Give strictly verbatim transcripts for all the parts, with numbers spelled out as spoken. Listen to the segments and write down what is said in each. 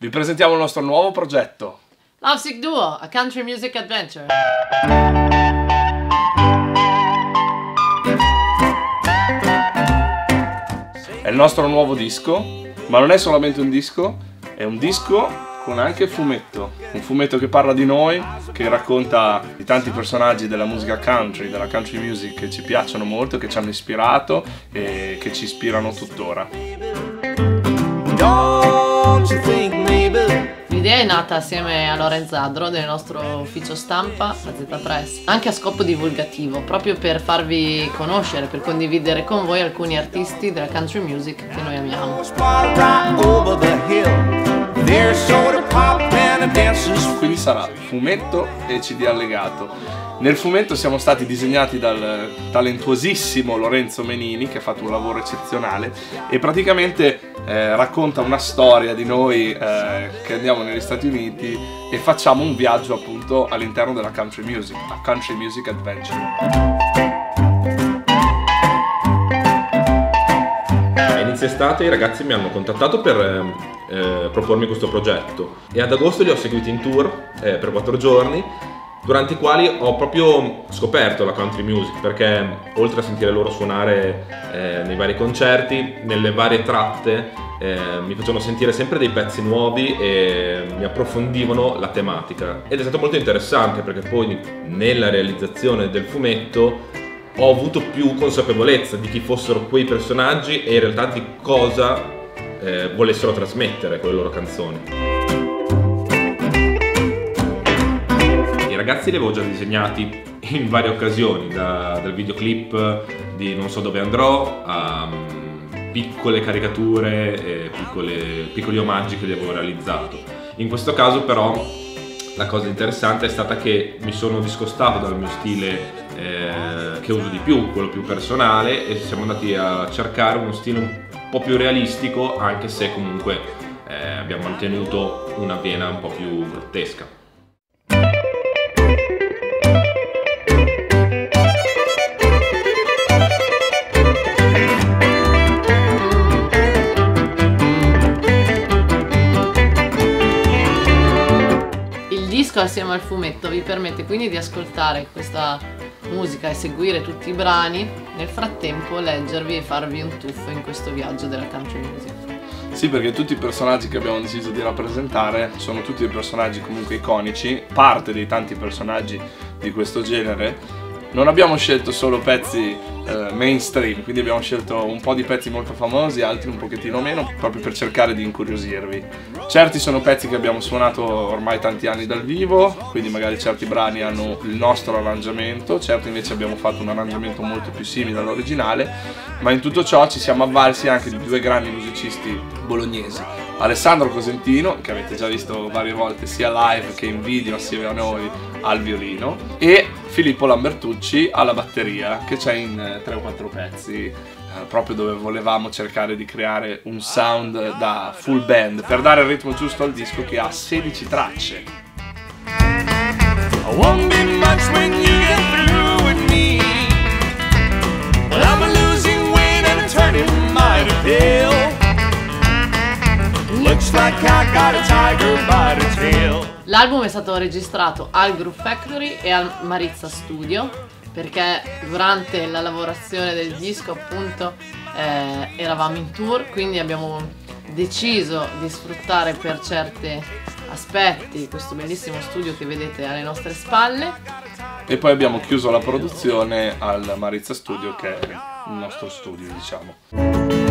Vi presentiamo il nostro nuovo progetto. Lovesick Duo, a country music adventure. È il nostro nuovo disco, ma non è solamente un disco, è un disco con anche fumetto. Un fumetto che parla di noi, che racconta di tanti personaggi della musica country, della country music che ci piacciono molto, che ci hanno ispirato e che ci ispirano tuttora. L'idea è nata assieme a Lorenzo Zadro del nostro ufficio stampa, la Z Press, anche a scopo divulgativo, proprio per farvi conoscere, per condividere con voi alcuni artisti della country music che noi amiamo. Quindi sarà fumetto e C D allegato. Nel fumetto siamo stati disegnati dal talentuosissimo Lorenzo Menini, che ha fatto un lavoro eccezionale e praticamente eh, racconta una storia di noi eh, che andiamo negli Stati Uniti e facciamo un viaggio appunto all'interno della country music, a country music adventure. A inizio estate i ragazzi mi hanno contattato per eh, propormi questo progetto e ad agosto li ho seguiti in tour eh, per quattro giorni, durante i quali ho proprio scoperto la country music, perché oltre a sentire loro suonare eh, nei vari concerti, nelle varie tratte eh, mi facevano sentire sempre dei pezzi nuovi e mi approfondivano la tematica. Ed è stato molto interessante perché poi nella realizzazione del fumetto ho avuto più consapevolezza di chi fossero quei personaggi e in realtà di cosa eh, volessero trasmettere con le loro canzoni. I ragazzi li avevo già disegnati in varie occasioni, da, dal videoclip di Non so dove andrò a um, piccole caricature e piccole, piccoli omaggi che li avevo realizzato. In questo caso però la cosa interessante è stata che mi sono discostato dal mio stile eh, che uso di più, quello più personale, e siamo andati a cercare uno stile un po' più realistico, anche se comunque eh, abbiamo mantenuto una vena un po' più grottesca. Assieme al fumetto vi permette quindi di ascoltare questa musica e seguire tutti i brani, nel frattempo leggervi e farvi un tuffo in questo viaggio della country music. Sì, perché tutti i personaggi che abbiamo deciso di rappresentare sono tutti dei personaggi comunque iconici, parte dei tanti personaggi di questo genere. Non abbiamo scelto solo pezzi eh, mainstream, quindi abbiamo scelto un po' di pezzi molto famosi, altri un pochettino meno, proprio per cercare di incuriosirvi. Certi sono pezzi che abbiamo suonato ormai tanti anni dal vivo, quindi magari certi brani hanno il nostro arrangiamento, certi invece abbiamo fatto un arrangiamento molto più simile all'originale, ma in tutto ciò ci siamo avvalsi anche di due grandi musicisti bolognesi. Alessandro Cosentino, che avete già visto varie volte sia live che in video assieme a noi al violino, e Filippo Lambertucci alla batteria, che c'è in tre o quattro pezzi, eh, proprio dove volevamo cercare di creare un sound da full band per dare il ritmo giusto al disco, che ha sedici tracce. L'album è stato registrato al Groove Factory e al Marizza Studio, perché durante la lavorazione del disco appunto eh, eravamo in tour, quindi abbiamo deciso di sfruttare per certi aspetti questo bellissimo studio che vedete alle nostre spalle. E poi abbiamo chiuso la produzione al Marizza Studio, che è il nostro studio, diciamo.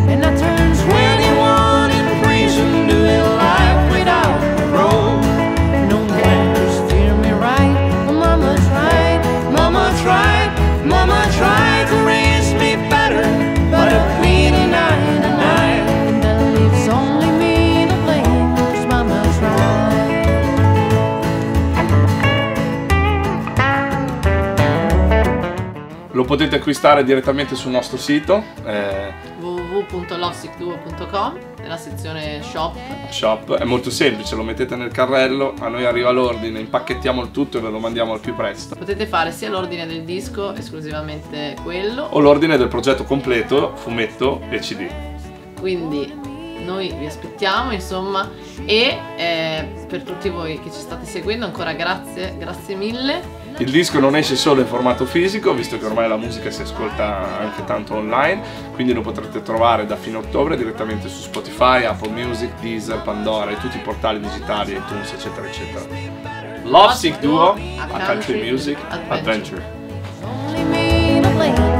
Lo potete acquistare direttamente sul nostro sito eh, w w w punto lovesick duo punto com, nella sezione shop. Shop, è molto semplice, lo mettete nel carrello, a noi arriva l'ordine, impacchettiamo il tutto e ve lo mandiamo al più presto. Potete fare sia l'ordine del disco, esclusivamente quello, o l'ordine del progetto completo, fumetto e C D. Quindi noi vi aspettiamo, insomma, e eh, per tutti voi che ci state seguendo ancora grazie, grazie mille. Il disco non esce solo in formato fisico, visto che ormai la musica si ascolta anche tanto online, quindi lo potrete trovare da fine ottobre direttamente su Spotify, Apple Music, Deezer, Pandora e tutti i portali digitali, iTunes, eccetera eccetera. Lovesick Duo, a Country Music Adventure. Adventure.